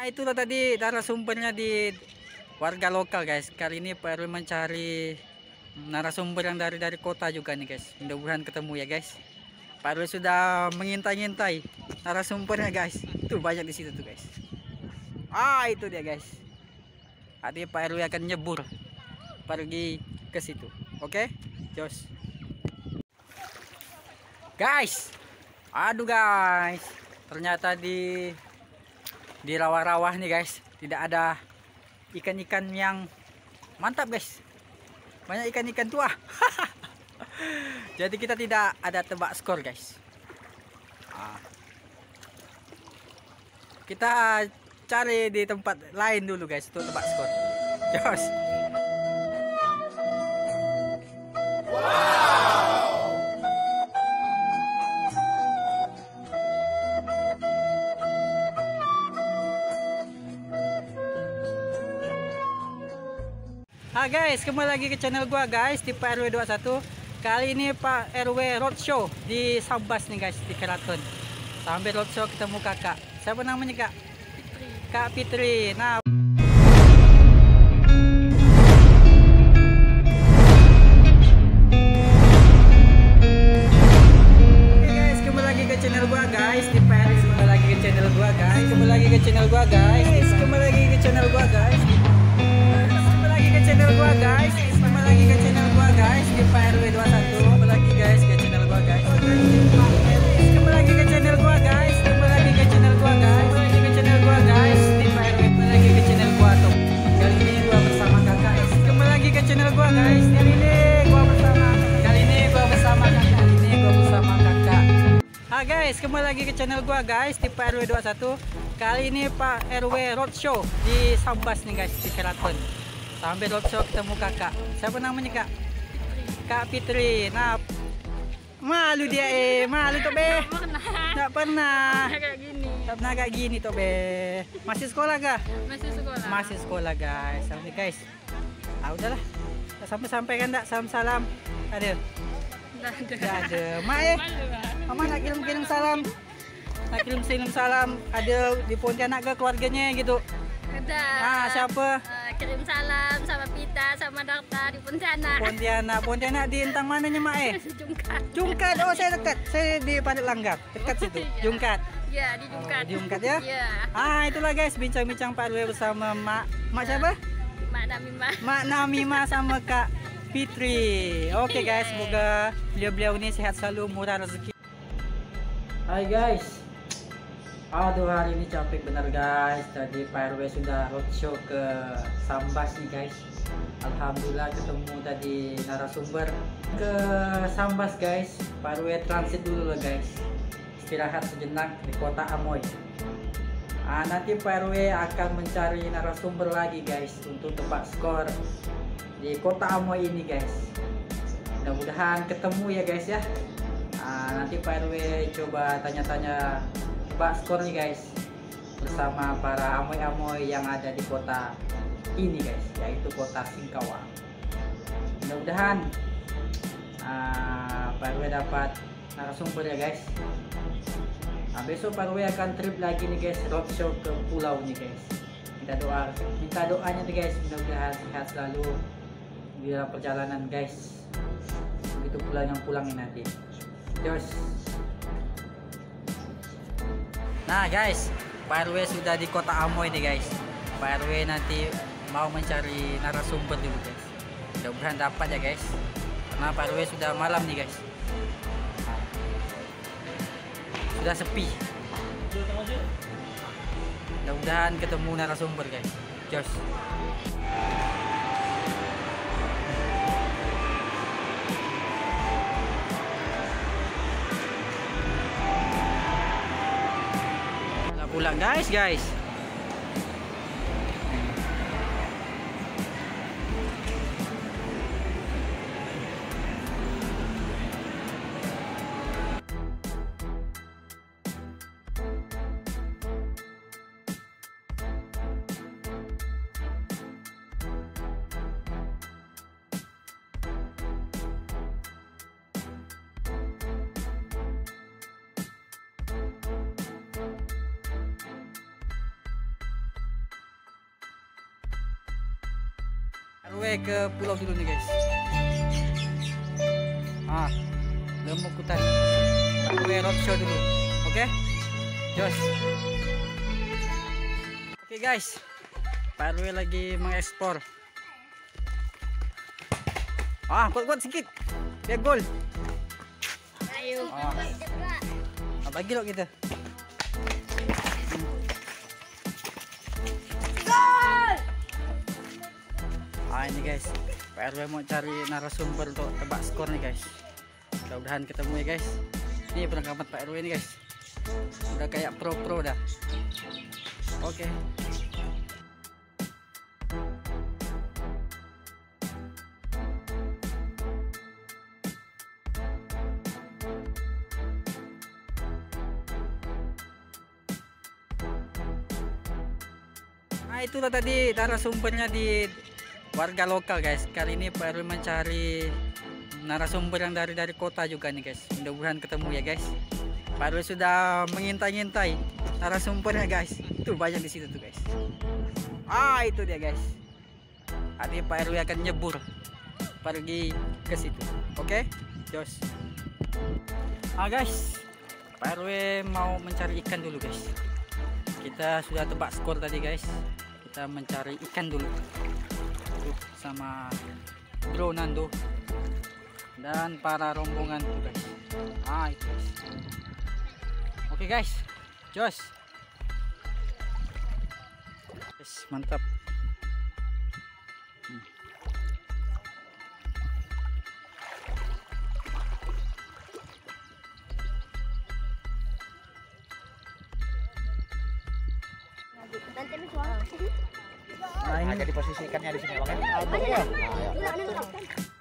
Itulah tadi narasumbernya di warga lokal guys. Kali ini Pak RW mencari narasumber yang dari kota juga nih guys. Mudah-mudahan ketemu ya guys. Pak RW sudah mengintai-ngintai narasumbernya guys. Tuh banyak di situ tuh guys. Itu dia guys. Tadi Pak RW akan nyebur pergi ke situ. Oke, jos. Guys, aduh guys, ternyata di rawa-rawa nih guys, tidak ada ikan-ikan yang mantap guys. Banyak ikan-ikan tua. Jadi kita tidak ada tebak skor guys. Kita cari di tempat lain dulu guys untuk tebak skor. Jos. Guys, kembali lagi ke channel gua guys di Pak RW 21. Kali ini Pak RW roadshow di Sambas nih guys, di Keraton. Sambil roadshow ketemu kakak. Siapa namanya kak? Fitri. Kak Fitri. Nah, oke guys, kembali lagi ke channel gua guys di Pak RW. Kembali lagi ke channel gua guys. Kembali lagi ke channel gua guys. Kembali lagi ke channel gua guys. Channel gua guys, kembali lagi ke channel gua guys di Pak RW 21. Kembali lagi guys ke channel gua guys. Kembali lagi ke channel gua guys. Kembali lagi ke channel gua guys. Kembali lagi ke channel gua guys di Pak RW. Kembali lagi ke channel gua tuh. Kali ini gua bersama kakak. Kembali lagi ke channel gua guys. Kali ini gua bersama kakak. Guys, kembali lagi ke channel gua guys di Pak RW 21. Kali ini Pak RW roadshow di Sambas nih guys, di Keraton. Sambil roadshow ketemu kakak. Siapa namanya kak? Fitri. Kak Fitri. Nah, malu dia malu tuh be. Nggak pernah. Kayak gini. Nggak pernah kayak gini tuh be. Masih sekolah kah? Masih sekolah. Masih sekolah guys. Sampai guys. Udahlah. Sampai kan enggak salam-salam. Ada. Enggak ada. Mama nak kirim salam. Nak kirim salam. Ada di Pontianak ke keluarganya gitu. Ada. Siapa? Kirim salam sama Pita sama Dakta di Pontianak. Pontianak di entang mananya mak Jungkat. Jungkat. Oh saya dekat. Saya di Padat Langgar. Dekat situ. Iya. Jungkat. Iya di Jungkat. Di Jungkat ya. Iya. Itulah guys bincang-bincang Pak RW bersama Mak siapa? Mak Namima. Mak Namima sama Kak Fitri. Oke guys, semoga beliau-beliau ini sehat selalu, murah rezeki. Hai guys. Aduh hari ini capek benar guys. Tadi Pak RW sudah roadshow ke Sambas nih guys. Alhamdulillah ketemu tadi narasumber ke Sambas guys. Pak RW transit dulu lah guys. Istirahat sejenak di kota Amoy. Nanti Pak RW akan mencari narasumber lagi guys untuk tebak skor di kota Amoy ini guys. Mudah-mudahan ketemu ya guys ya. Nanti Pak RW coba tanya-tanya tebak skor nih guys bersama para amoy-amoy yang ada di kota ini guys, yaitu kota Singkawang. Mudah-mudahan Pak RW dapat narasumber ya guys. Besok Pak RW akan trip lagi nih guys, roadshow ke pulau nih guys. Minta doanya nih guys, mudah-mudahan sehat selalu di dalam perjalanan guys. Begitu pula yang pulangin nanti. Jos. Nah guys, Pak RW sudah di kota Amoy nih guys. Pak RW nanti mau mencari narasumber dulu guys. Mudah-mudahan dapat ya guys. Karena Pak RW sudah malam nih guys. Sudah sepi. Mudah-mudahan ketemu narasumber guys. Jos. Pulang guys. RW ke pulau dulu nih guys. Lemukutan. RW roadshow dulu. Oke? Jos. Oke guys. Pak RW lagi mengekspor. Kuat-kuat sedikit. Biar gol. Ayo. Bagi lo kita. Ini guys, Pak RW mau cari narasumber untuk tebak skor nih guys. Mudah-mudahan ketemu ya guys. Ini perangkapan Pak RW ini guys. Udah kayak pro-pro dah. Oke. Itulah tadi narasumbernya di warga lokal guys. Kali ini Pak RW mencari narasumber yang dari kota juga nih guys. Mudah-mudahan ketemu ya guys. Pak RW sudah mengintai-ngintai narasumbernya guys. Tuh banyak di situ tuh guys. Itu dia guys. Nanti Pak RW akan nyebur pergi ke situ. Oke? Jos. Guys, Pak RW mau mencari ikan dulu guys. Kita sudah tebak skor tadi guys. Kita mencari ikan dulu. Sama Bro Nando dan para rombongan tuh guys. Itu guys. Oke guys, jos. Yes, mantap. Nah, ini diposisikannya di sini, Bang. Ayo.